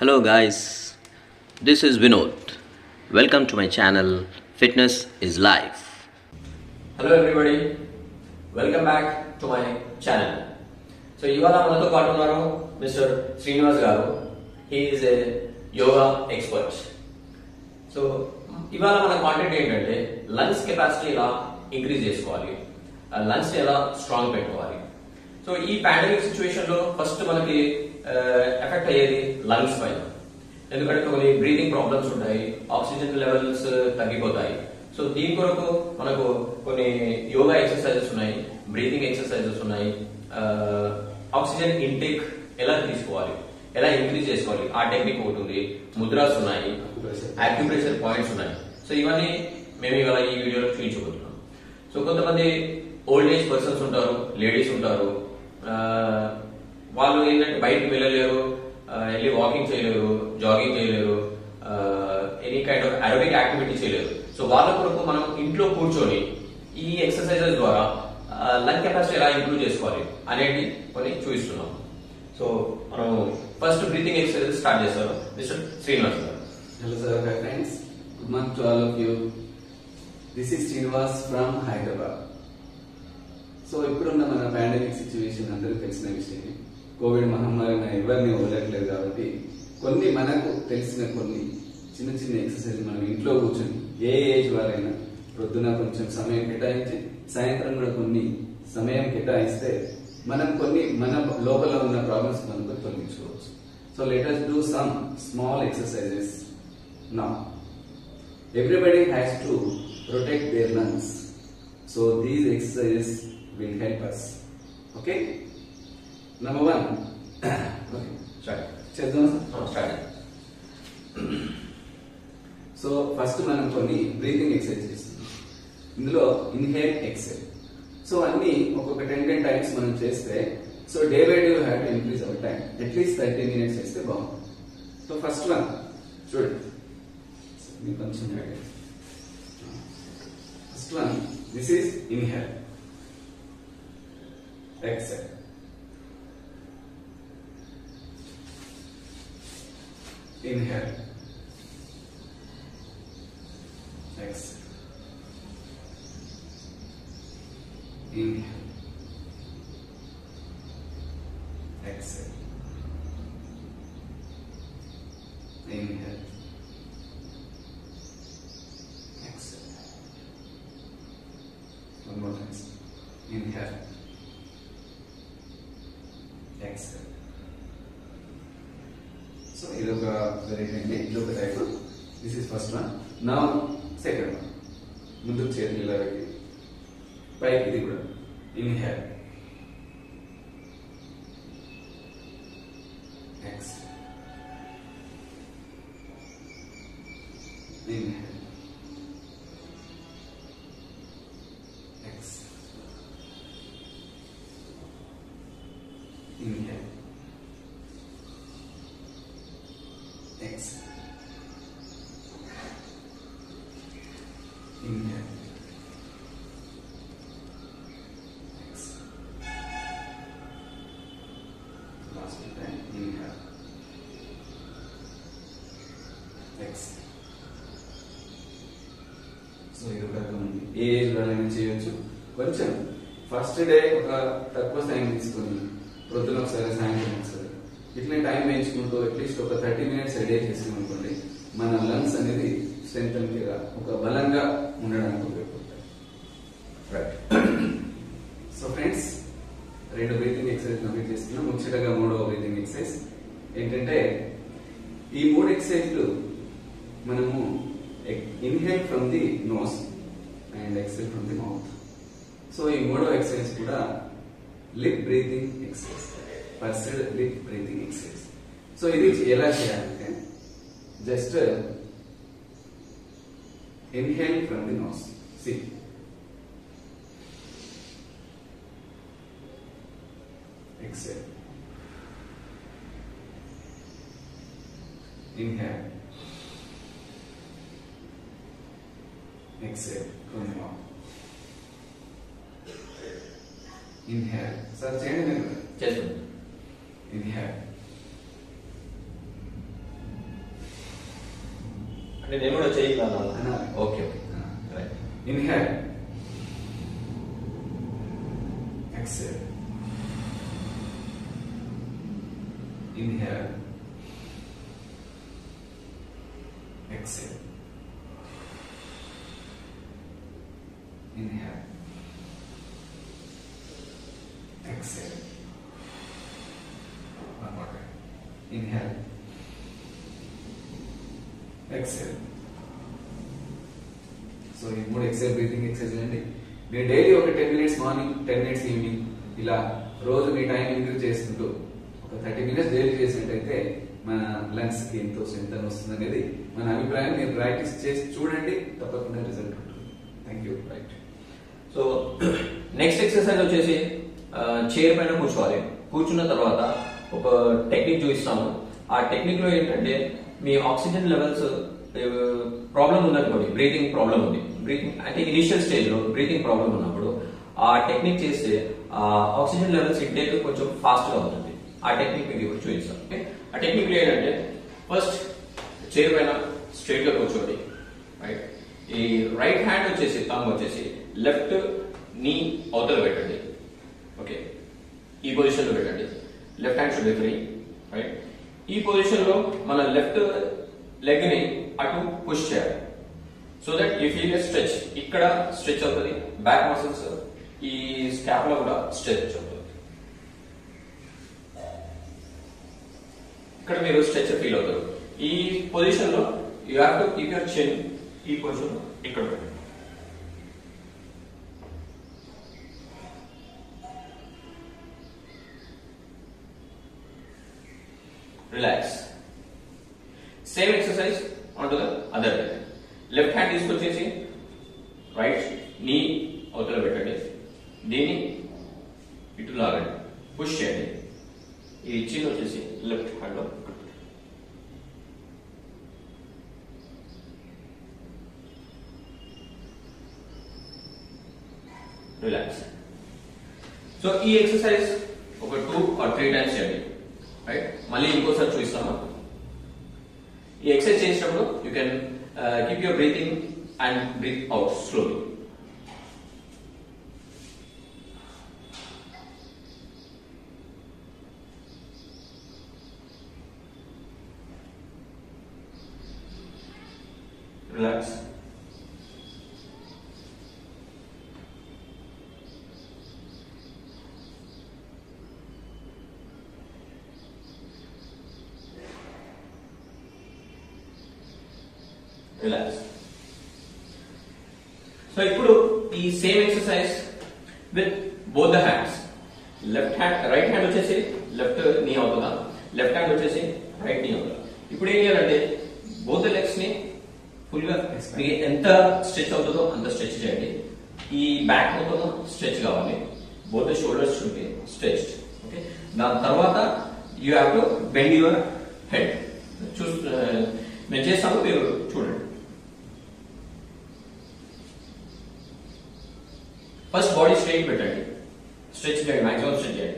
Hello guys, this is Vinod. Welcome to my channel Fitness is Life. Hello everybody, welcome back to my channel. So ఇవాళ మనతో పాటు ఉన్నారు mister Srinivas garu. He is a yoga expert. So ఇవాళ మన content ఏంటంటే lungs capacity ఎలా increase చేసుకోవాలి, lungs ఎలా స్ట్రాంగ్ పెట్టుకోవాలి. సో ఈ పాండమిక్ సిచ్యువేషన్ లో ఫస్ట్ మనకి ఎఫెక్ట్ అయ్యేది లంగ్స్ పైన. ఎందుకంటే కొన్ని బ్రీతింగ్ ప్రాబ్లమ్స్ ఉంటాయి, ఆక్సిజన్ లెవెల్స్ తగ్గిపోతాయి. సో దీని కొరకు మనకు కొన్ని యోగా ఎక్సర్సైజెస్ ఉన్నాయి, బ్రీతింగ్ ఎక్సర్సైజెస్ ఉన్నాయి, ఆక్సిజన్ ఇంటేక్ ఎలా తీసుకోవాలి, ఎలా ఇంక్రీజ్ చేసుకోవాలి ఆ టెక్నిక్ ఒకటి ఉంది, ముద్రాస్ ఉన్నాయి, యాక్యుప్రెషర్ పాయింట్స్ ఉన్నాయి. సో ఇవన్నీ మేము ఇవాళ ఈ వీడియోలో చూపించబోతున్నాం. సో కొంతమంది ఓల్డ్ ఏజ్ పర్సన్స్ ఉంటారు, లేడీస్ ఉంటారు, వాళ్ళు ఏంటంటే బయటకు వెళ్ళలేరు, వెళ్ళి వాకింగ్ చేయలేరు, జాగింగ్ చేయలేరు, any kind of aerobic activity చేయలేరు. సో వాళ్ళ కొరకు మనం ఇంట్లో కూర్చొని ఈ ఎక్సర్సైజెస్ ద్వారా లంగ్ కెపాసిటీ ఎలా ఇంప్రూవ్ చేసుకోవాలి అనేది కొన్ని చూపిస్తున్నాం. సో మనం ఫస్ట్ బ్రీతింగ్ ఎక్సర్సైజెస్ స్టార్ట్ చేస్తారు mister Srinivas garu. Hello sir, hi friends. Good morning to all of you. This is Srinivas from Hyderabad. So ఇప్పుడున్న మన పాండమిక్ సిచ్యువేషన్ అందరికీ తెలిసిన విషయమే. కోవిడ్ మహమ్మారి ఎవరిని వదలట్లేదు కాబట్టి కొన్ని మనకు తెలిసిన కొన్ని చిన్న చిన్న ఎక్సర్సైజ్ మనం ఇంట్లో కూర్చొని ఏ ఏజ్ వారైనా ప్రొద్దున కొంచెం సమయం కేటాయించి సాయంత్రం కూడా కొన్ని సమయం కేటాయిస్తే మనం కొన్ని మన లోపల ఉన్న ప్రాబ్లమ్స్ మనకు తొలగించుకోవచ్చు. So let us do some small exercises now. Everybody has to protect their lungs. So these exercises will help us. Okay? Number one. Okay. Start. చేద్దాం. స్టార్ట్. సో ఫస్ట్ మనం కొన్ని బ్రీతింగ్ ఎక్సర్సైజ్ చేస్తున్నాం. ఇందులో inhale exhale. So అన్ని ఒక్కొక్క 10 times మనం చేస్తే so day by day have to increase our time. At least 30 minutes చేస్తే బాగుంటుంది. సో ఫస్ట్ వన్ చూడండి, మీకు కొంచెం first one, this is inhale, exhale, inhale, exhale, inhale, exhale, inhale, exhale. One more time. Inhale, exhale. So ఇది ఒక variety, ఇది ఒక type. This is first one. Now second one. ముందుకు చేతులు ఇలా పెట్టి పైకి, ఇది కూడా inhale, exhale, inhale, exhale, inhale, exhale, inhale, exhale. Last time, inhale, exhale. So ఇది ఒక ఏ ఏజ్ వాళ్ళైనా చేయొచ్చు. కొంచెం ఫస్ట్ డే ఒక తక్కువ టైం తీసుకొని ప్రొద్దున ఒకసారి, సాయంత్రం ఒకసారి, ఇట్లా టైం పెంచుకుంటూ అట్లీస్ట్ ఒక 30 minutes డే చేసాం అనుకోండి, మన లంగ్స్ అనేది స్ట్రెంగ్ గా ఒక బలంగా ఉండడానికి ఉపయోగపడతాయి. Right. So friends, 2 breathing exercise complete చేసుకున్నాం. ముచ్చటగా 3వ బ్రీతింగ్ ఎక్సర్సైజ్ ఏంటంటే, ఈ 3 ఎక్సర్సైజ్లు మనము inhale from the nose and exhale from the mouth. So ఈ 3వ ఎక్సర్సైజ్ కూడా lip breathing exercise, pursed lip breathing exercise. So ఇది ఎలా చేయాలంటే, just inhale from the nose, see, exhale, inhale, exhale from the mouth, inhale. Sir, change. చేస్తుంది. Inhale, అంటే నేను కూడా చేయగలను. అనాలి. Okay right. Inhale, exhale, inhale, exhale, inhale, exhale. One more time. Inhale. Exhale. So ఈ 3 ఎక్సైజ్ బ్రీతింగ్ ఎక్సైజ్ అండి. మీరు daily ఒక 10 minutes మార్నింగ్, 10 minutes ఈవినింగ్, ఇలా రోజు మీ టైం ఇంక్రీజ్ చేసుకుంటూ ఒక 30 minutes డైలీ చేసినట్టయితే మన లంగ్స్ కి ఎంతో స్ట్రెంత్ వస్తుంది అనేది మన అభిప్రాయం. మీరు ప్రాక్టీస్ చేసి చూడండి, తప్పకుండా రిజల్ట్ ఉంటుంది. Thank you. Right. So next exercise వచ్చేసి చైర్ పైన కూర్చోవాలి. కూర్చున్న తర్వాత ఒక టెక్నిక్ చూపిస్తాము. ఆ టెక్నిక్ లో ఏంటంటే మీ ఆక్సిజన్ లెవెల్స్ ప్రాబ్లం ఉందనుకోండి, బ్రీతింగ్ ప్రాబ్లం ఉంది, బ్రీతింగ్ అంటే ఇనిషియల్ స్టేజ్ లో బ్రీతింగ్ ప్రాబ్లం ఉన్నప్పుడు ఆ టెక్నిక్ చేస్తే ఆ ఆక్సిజన్ లెవెల్స్ ఇంటేక్ కొంచెం ఫాస్ట్ గా ఉంటుంది. ఆ టెక్నిక్ మీకు ఇప్పుడు చూపిస్తాం. ఓకే, ఆ టెక్నిక్ లో ఏంటంటే ఫస్ట్ చైర్ పైన స్ట్రైట్ గా కూర్చోండి. రైట్. ఈ రైట్ హ్యాండ్ వచ్చేసి థంబ్ వచ్చేసి లెఫ్ట్ నీ అవతల పెట్టండి. ఓకే, ఈ పొజిషన్ లో పెట్టండి. Left hand should be free. Right. ఈ పొజిషన్ లో మన లెఫ్ట్ లెగ్ ని అటు పుష్ చేయాలి. So that you feel stretch. ఇక్కడ స్ట్రెచ్ అవుతుంది, బ్యాక్ మసిల్స్, ఈ స్కాప్ లో కూడా స్ట్రెచ్ అవుతుంది. ఇక్కడ మీరు స్ట్రెచ్ ఫీల్ అవుతారు. ఈ పొజిషన్ లో you have to keep your chin ఈ పొజిషన్ ఇక్కడ పెట్టండి. Relax. Same exercise onto the other leg. Left hand తీసుకొచ్చేసి రైట్ నీ అవతల పెట్టండి. దీన్ని ఇటు లాగండి, పుష్ చేయండి. ఈ చిన్ వచ్చేసి లెఫ్ట్ హ్యాండ్ లో రిలాక్స్. సో ఈ ఎక్సర్సైజ్ ఒక 2 or 3 times చేయండి. రైట్. మళ్ళీ ఇంకోసారి చూపిస్తాను. ఈ ఎక్సర్సైజ్ చేసినప్పుడు you can keep your breathing and breathe out slowly. Relax. Relax. So ఇప్పుడు ఈ same exercise with both the hands. Left hand, right hand వచ్చేసి లెఫ్ట్ నీ అవుతుందా, లెఫ్ట్ హ్యాండ్ వచ్చేసి రైట్ నీ అవుతుందా. ఇప్పుడు ఏం చేయాలంటే బోత్ ద లెగ్స్ ని ఫుల్ గా మీకు ఎంత స్ట్రెచ్ అవుతుందో అంత స్ట్రెచ్ చేయండి. ఈ బ్యాక్ మొత్తం స్ట్రెచ్ కావాలి. Both the shoulders should be stretched. Okay, దాని తర్వాత you have to bend your head. నేను చేస్తాను, మీరు చూడండి. ఫస్ట్ బాడీ స్ట్రైట్ పెట్టండి, స్ట్రెచ్ చేయండి, మాక్సిమం స్ట్రెచ్ చేయండి.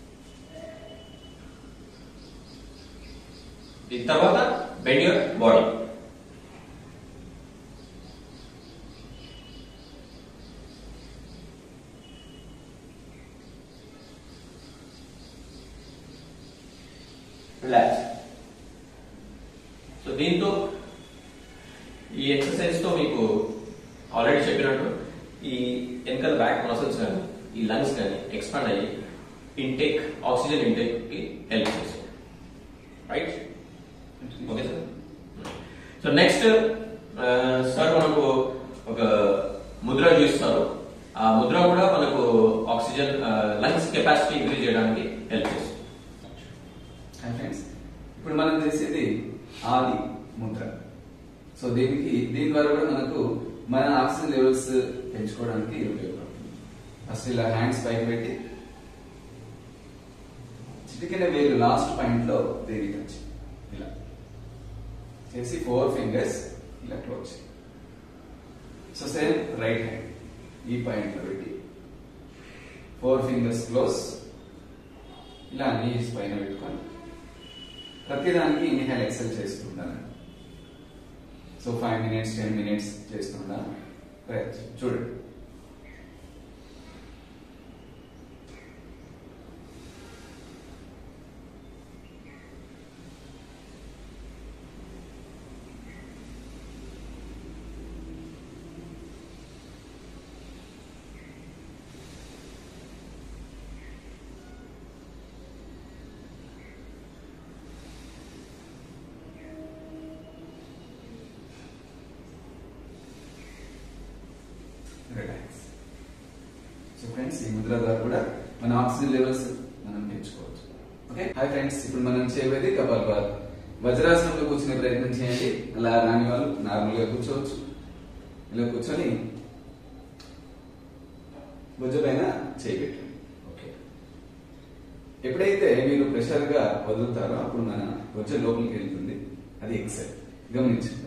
దీని తర్వాత bend your body. Relax. So దీంతో ఈ ఎక్సర్సైజ్ తో మీకు ఆల్రెడీ చెప్పినట్టు ఈ వెనకాల బ్యాక్ మసిల్స్ కానీ ఈ లంగ్స్ కానీ ఎక్స్పాండ్ అయ్యి ఇంటేక్, ఆక్సిజన్ ఇంటేక్ కి హెల్ప్ చేస్తుంది. Right. Okay sir. So next sir మనకు ఒక ముద్ర చూస్తారు. ఆ ముద్ర కూడా మనకు ఆక్సిజన్ లంగ్స్ కెపాసిటీ ఇంక్రీజ్ చేయడానికి హెల్ప్ చేస్తుంది. ఫ్రెండ్స్, ఇప్పుడు మనం చేసేది ఆది ముద్ర. సో దీని ద్వారా కూడా మనకు మన ఆక్సిజన్ లెవెల్స్ పెంచుకోవడానికి ఉపయోగపడుతుంది. ఫస్ట్ ఇలా హ్యాండ్స్ పైకి పెట్టి చిటికెన వేలు లాస్ట్ పాయింట్ లో దేని టచ్ ఇలా చేసి 4 fingers ఇలా close. So same right hand ఈ పాయింట్ లో పెట్టి 4 fingers క్లోజ్, ఇలా నీస్ పైన పెట్టుకొని ప్రతిదానికి ఇన్హేల్ ఎక్సెల్ చేసుకుంటాను. సో 5 minutes 10 minutes చేస్తుందా రైట్ చూడండి. రిలాక్స్. సో ఫ్రెండ్స్ ఈ ముద్ర ద్వారా కూడా మన ఆక్సిజన్ లెవెల్స్ మనం పెంచుకోవచ్చు. ఓకే హాయ్ ఫ్రెండ్స్, ఇప్పుడు మనం చేయబోయేది కపాలభాతి. వజ్రాసనంలో కూర్చునే ప్రయత్నం చేయండి. అలా రాని వాళ్ళు నార్మల్ గా కూర్చోవచ్చు. ఇలా కూర్చొని భుజ పైన చేయబెట్టండి. ఓకే ఎప్పుడైతే మీరు ప్రెషర్ గా వదులుతారో అప్పుడు మన భుజ లోపలికి వెళ్తుంది. అది ఎక్సెల్ గమనించండి.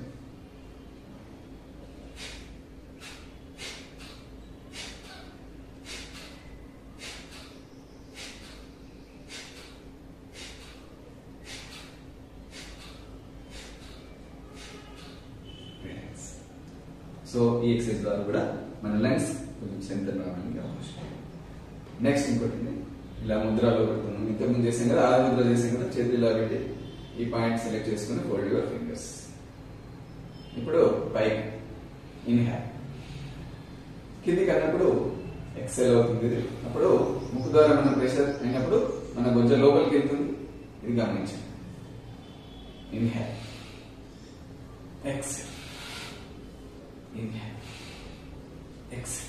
సో ఈ ఎక్సర్సైజ్ ద్వారా కూడా మన లంగ్స్ కొంచెం స్ట్రెంగ్త్ రావడానికి అవకాశం. నెక్స్ట్ ఇంకోటి ఇలా ముద్రలో పెడుతున్నాం. ఇంతకుముందు చేసాం కదా, ఆ ముద్ర చేసాం కదా, చేతులు ఇలా పెట్టి ఈ పాయింట్ సెలెక్ట్ చేసుకుని ఫోల్డ్ యువర్ ఫింగర్స్. ఇప్పుడు పైకి ఇన్హేల్, కిందికి అన్నప్పుడు ఎక్సెల్ అవుతుంది. అప్పుడు ముక్కు ద్వారా మన ప్రెషర్ అయినప్పుడు మన గొంజ లోపలికి వెళ్తుంది. ఇది గమనించండి. Inhale, exhale, inhale, exhale.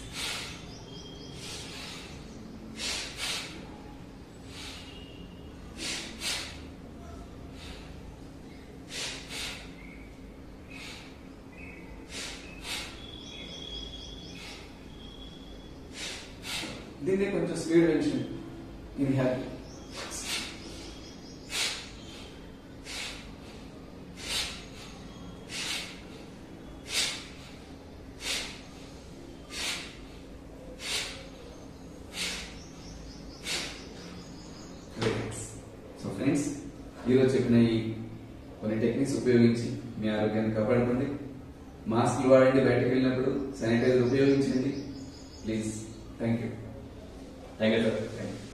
దీన్ని కొంచెం స్పీడ్ పెంచండి. ఇన్హేల్, సో ఫ్రెండ్స్ ఈరోజు చెప్పిన ఈ కొన్ని టెక్నిక్స్ ఉపయోగించి మీ ఆరోగ్యాన్ని కాపాడుకోండి. మాస్క్లు వాడండి, బయటకు వెళ్ళినప్పుడు శానిటైజర్ ఉపయోగించండి please. Thank you. Thank you sir.